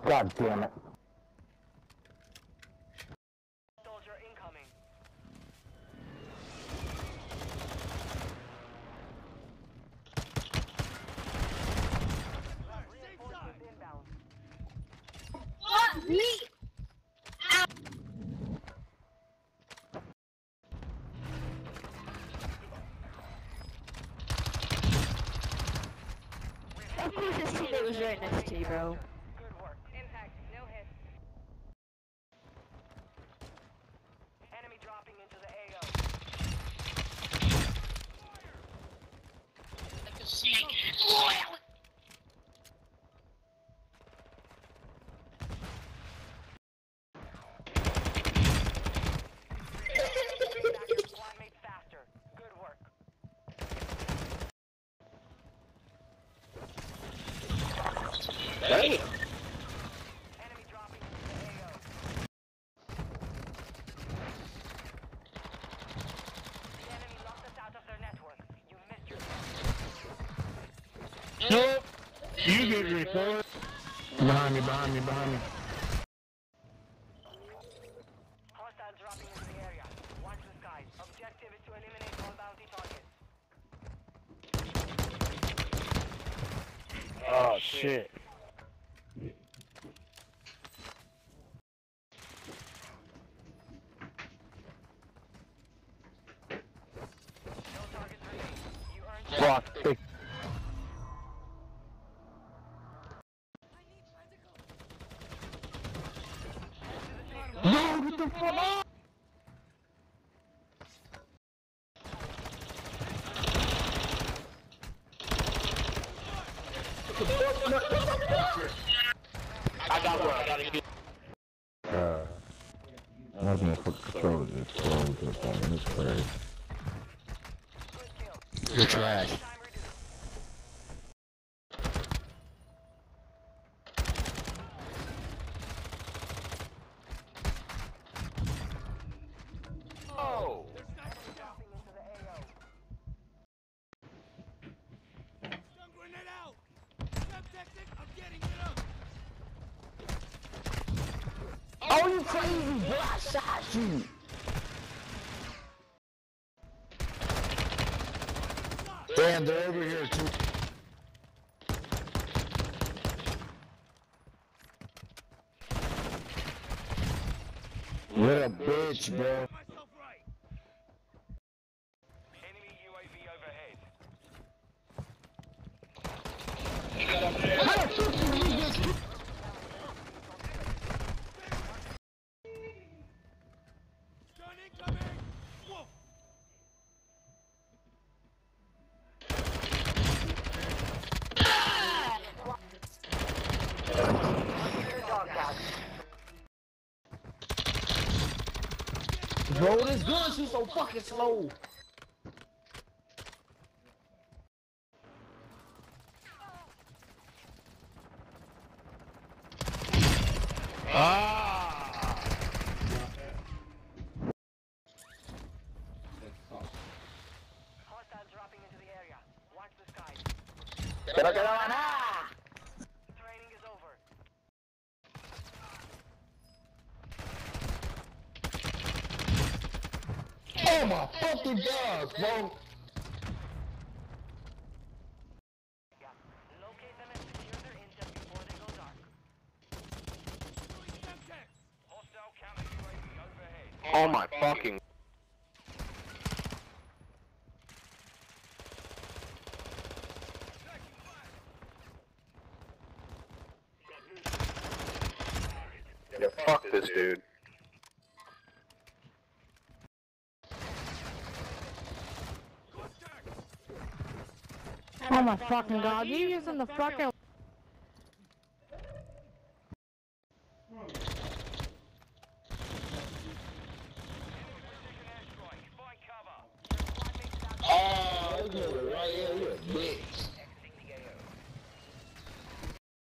God damn it. Soldier incoming. Reinforcements inbound. What? Me? Of course his teammate was right next to you, bro. Good work. Impact. No hit. Enemy dropping into the AO. Like a snake. Back your squad mates faster. Good work. Damn! Enemy dropping into the AO. The enemy locked us out of their network. You missed your chance. Nope! You get report. Behind me, behind me, behind me. Hostiles dropping into the area. Watch the skies. Objective is to eliminate all bounty targets. Oh shit. No targets remain. You earned Fuck. No, get the fuck out! I got one, I gotta get. I was gonna put controller just closed up on this crazy. good kill. You're trash. Time reduced. Oh! Dropping into the AO. Stun grenade out! Subtactic, I'm getting it up! Oh, you crazy, boy! I shot you! Damn, they're over here too. What a bitch, bro. Myself right! Enemy UAV overhead. How the fuck did you just... Stun incoming! Whoa! Bro, this gun's just so fucking slow. Ah! Hostiles dropping into the area. Watch the skies. Pero que no va nada. Training is over. Oh my fucking god, bro. Yeah. Locate them and secure their intel before they go dark. Semtex! Hostile counter UAV overhead. Oh my fucking. Yeah, fuck this dude. Oh my fucking god, you using the fucking... Precision airstrike. Find cover. Oh, look at it right here, you a bitch.